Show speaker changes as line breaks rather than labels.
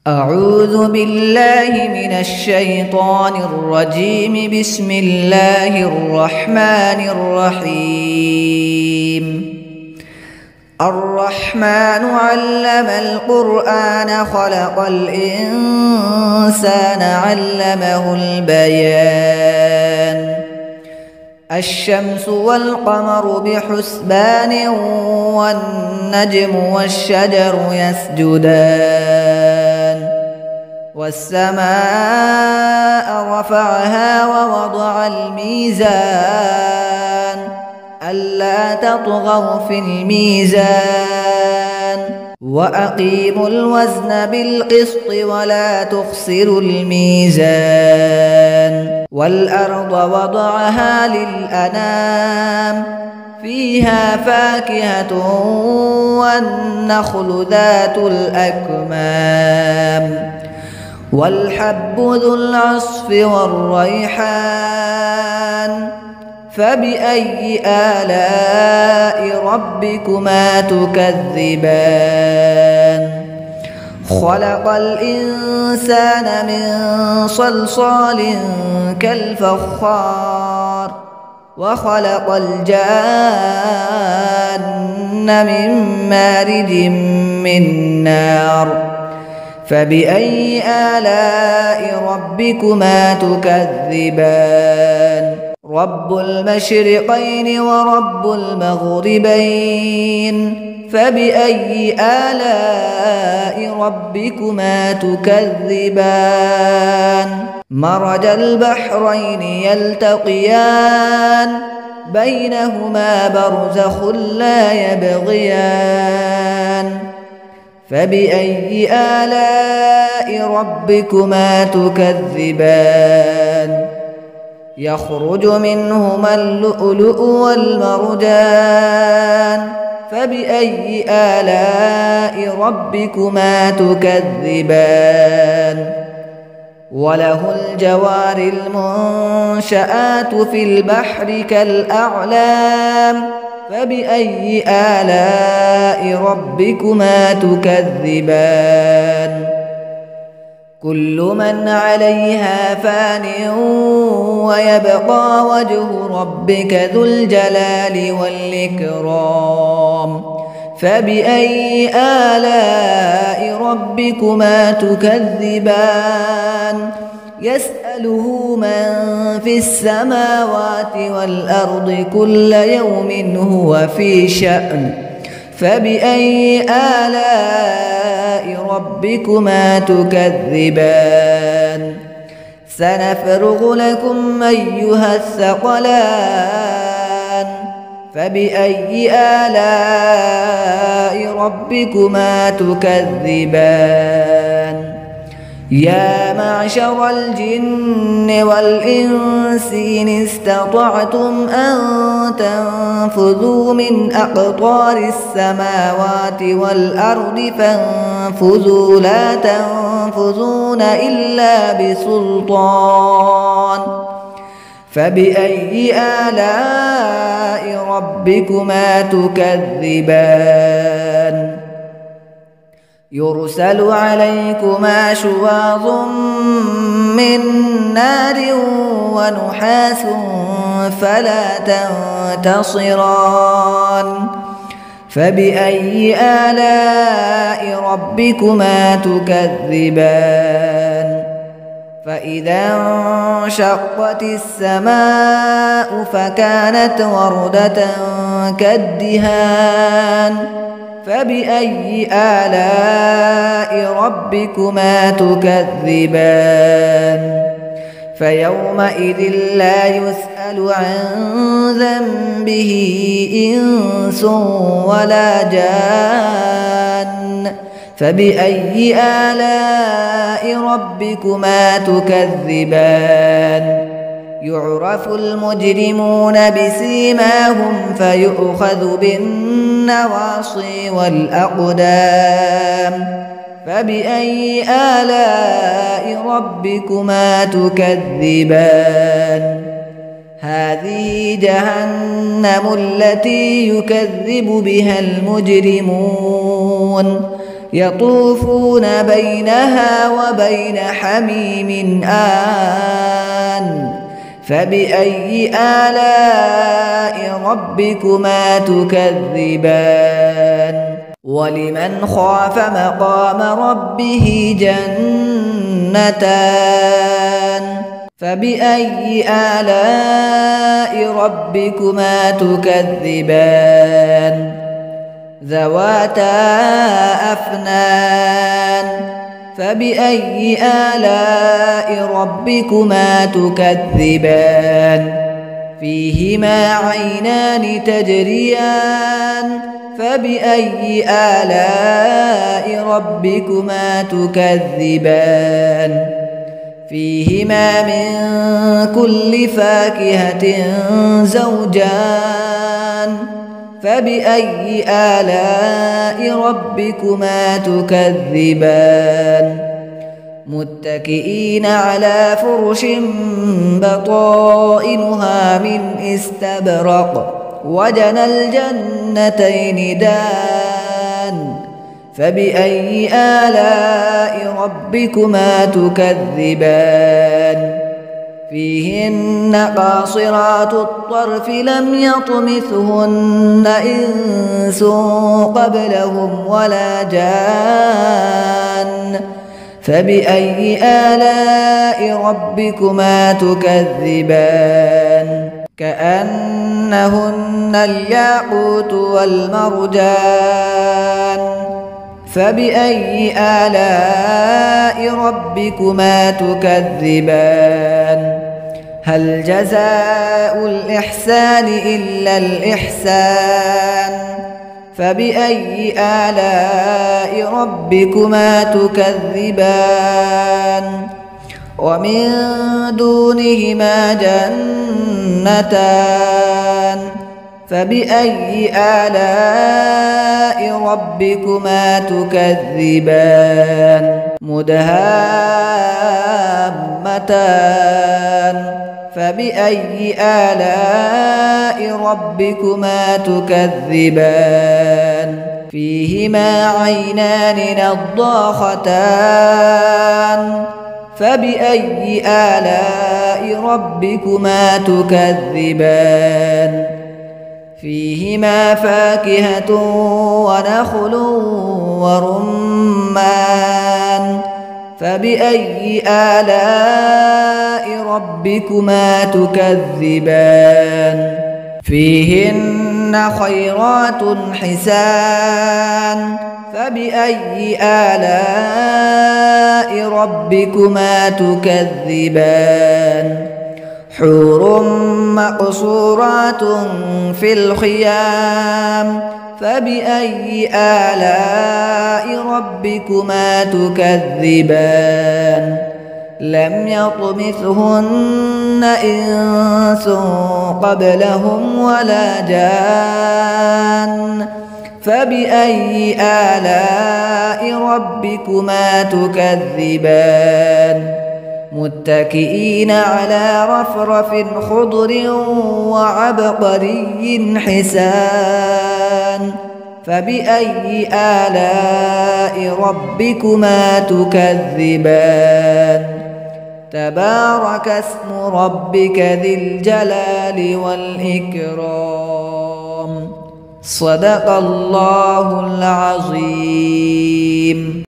أعوذ بالله من الشيطان الرجيم. بسم الله الرحمن الرحيم. الرحمن علم القرآن خلق الإنسان علمه البيان. الشمس والقمر بحسبان والنجم والشجر يسجدان والسماء رفعها ووضع الميزان ألا تطغوا في الميزان وأقيموا الوزن بالقسط ولا تخسروا الميزان. والأرض وضعها للأنام فيها فاكهة والنخل ذات الأكمام والحب ذو العصف والريحان. فبأي آلاء ربكما تكذبان؟ خلق الإنسان من صلصال كالفخار وخلق الجان من مارج من نار. فبأي آلاء ربكما تكذبان؟ رب المشرقين ورب المغربين. فبأي آلاء ربكما تكذبان؟ مرج البحرين يلتقيان بينهما برزخ لا يبغيان. فبأي آلاء ربكما تكذبان؟ يخرج منهما اللؤلؤ والمرجان. فبأي آلاء ربكما تكذبان؟ وله الجوار المنشآت في البحر كالأعلام. فبأي آلاء ربكما تكذبان؟ كل من عليها فان ويبقى وجه ربك ذو الجلال والإكرام. فبأي آلاء ربكما تكذبان؟ يسأله من في السماوات والأرض كل يوم هو في شأن. فبأي آلاء ربكما تكذبان؟ سنفرغ لكم أيها الثقلان. فبأي آلاء ربكما تكذبان؟ يا معشر الجن والإنس إن استطعتم أن تنفذوا من أقطار السماوات والأرض فانفذوا لا تنفذون إلا بسلطان. فبأي آلاء ربكما تكذبان؟ يرسل عليكما شواظ من نار ونحاس فلا تنتصران. فبأي آلاء ربكما تكذبان؟ فإذا انشقت السماء فكانت وردة كالدهان. فبأي آلاء ربكما تكذبان؟ فيومئذ لا يسأل عن ذنبه إنس ولا جان. فبأي آلاء ربكما تكذبان؟ يعرف المجرمون بسيماهم فيؤخذ بالنواصي والأقدام. فبأي آلاء ربكما تكذبان؟ هذه جهنم التي يكذب بها المجرمون يطوفون بينها وبين حميم آن فبأي آلاء ربكما تكذبان ولمن خاف مقام ربه جنتان فبأي آلاء ربكما تكذبان ذواتا أفنان فبأي آلاء ربكما تكذبان فيهما عينان تجريان فبأي آلاء ربكما تكذبان فيهما من كل فاكهة زوجان فبأي آلاء ربكما تكذبان متكئين على فرش بطائنها من استبرق وجنى الجنتين دان فبأي آلاء ربكما تكذبان فيهن قاصرات الطرف لم يطمثهن إنس قبلهم ولا جان فبأي آلاء ربكما تكذبان كأنهن الياقوت والمرجان فبأي آلاء ربكما تكذبان هل جزاء الإحسان إلا الإحسان فبأي آلاء ربكما تكذبان ومن دونهما جنتان فبأي آلاء ربكما تكذبان مدهامتان فبأي آلاء ربكما تكذبان فيهما عينان نضاختان فبأي آلاء ربكما تكذبان فيهما فاكهة ونخل ورمان فبأي آلاء ربكما تكذبان فيهن خيرات حسان فبأي آلاء ربكما تكذبان حور مقصورات في الخيام فبأي آلاء ربكما تكذبان لم يطمثهن إنس قبلهم ولا جان فبأي آلاء ربكما تكذبان متكئين على رفرف خضر وعبقري حسان فبأي آلاء ربكما تكذبان تبارك اسم ربك ذي الجلال والإكرام صدق الله العظيم.